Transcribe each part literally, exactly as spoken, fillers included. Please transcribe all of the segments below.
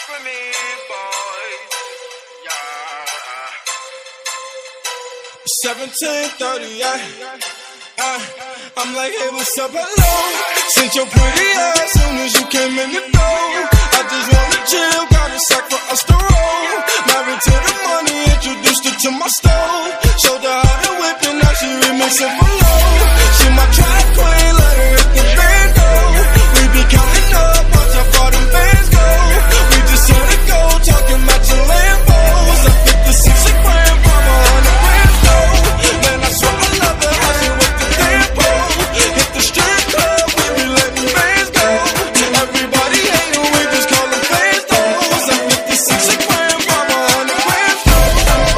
with me, boy. Yeah. seventeen thirty-eight. Uh, I'm like, hey, what's up, hello? Sent your pretty ass soon as you came in the door. I just wanna chill, got a sack for us to roll. Married to the money, introduced her to my stove. Showed her how to whip and now she remixing for low. She my track queen, let her hit the bando. We be counting up, watch how far them bands go. We just hit the go, talking about your Lambos. I think the six a grand, mama on the grand though. Man, I swear I love her, how she whip the tempo. Hit the strip club, we be letting bands go. Everybody hating, we just call them fans though. I think the six a grand, mama on the grand though.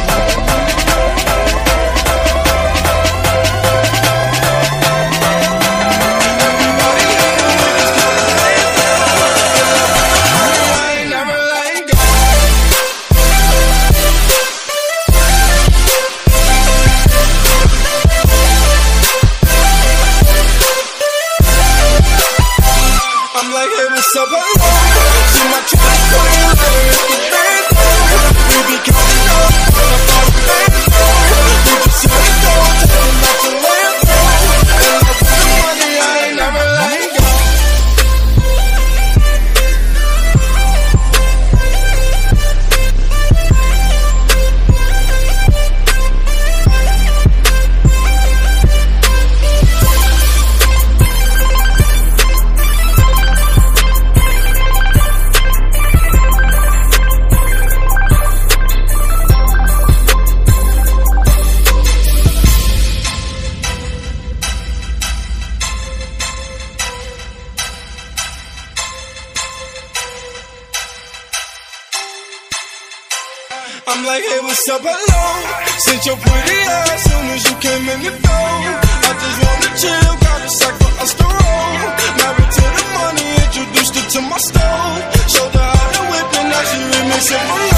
I'm like, hey, what's up, hello? See my track queen, let her hit the band though. We be counting up, on the phone bands though. We just hit the go, talking about your land though. And I put the money, I ain't never letting go. I'm like, hey, what's up, hello? Sent your pretty ass soon as you came in the door. I just wanna chill, got a sack for us to roll. Married to the money, introduced her to my stove. Showed her how to whip and now she remixing for low.